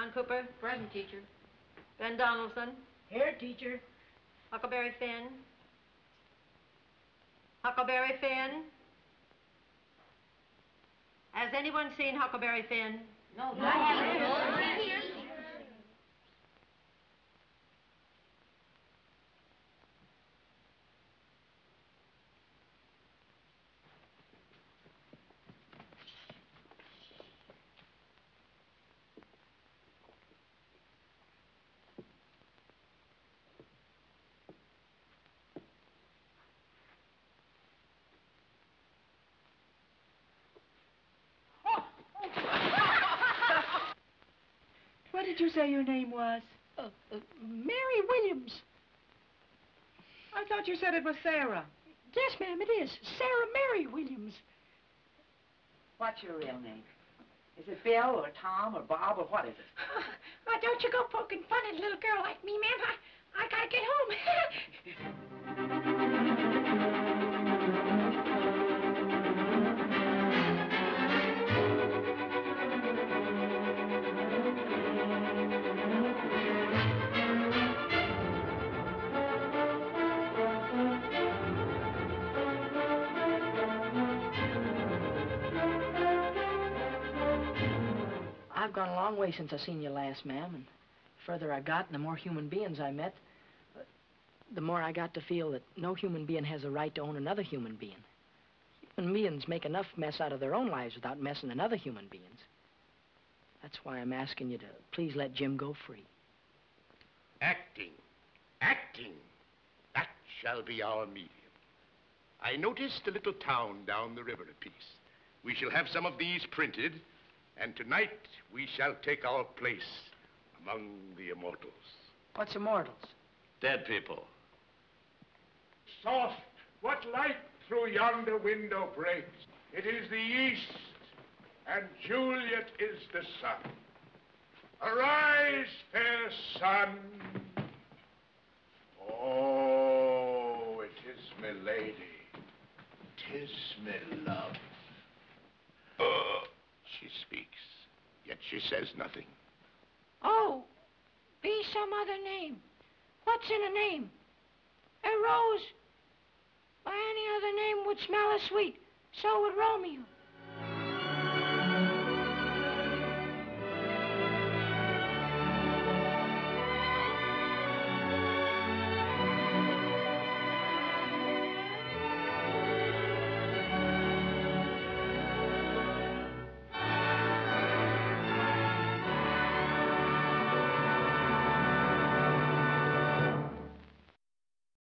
John Cooper. Present, teacher. Ben Donaldson. Here, teacher. Huckleberry Finn. Huckleberry Finn. Has anyone seen Huckleberry Finn? No, I haven't. What did you say your name was? Mary Williams. I thought you said it was Sarah. Yes, ma'am, it is. Sarah Mary Williams. What's your real name? Is it Bill or Tom or Bob or what is it? Why, don't you go poking fun at a little girl like me, ma'am. I gotta get home. I've gone a long way since I seen you last, ma'am, and the further I got and the more human beings I met, the more I got to feel that no human being has a right to own another human being. Human beings make enough mess out of their own lives without messing another human beings. That's why I'm asking you to please let Jim go free. Acting. That shall be our medium. I noticed a little town down the river a piece. We shall have some of these printed, and tonight we shall take our place among the immortals. What's immortals? Dead people. Soft, what light through yonder window breaks? It is the east, and Juliet is the sun. Arise, fair sun. Oh, it is my lady. 'Tis my love. She speaks, yet she says nothing. Oh, be some other name. What's in a name? A rose. By any other name would smell as sweet. So would Romeo.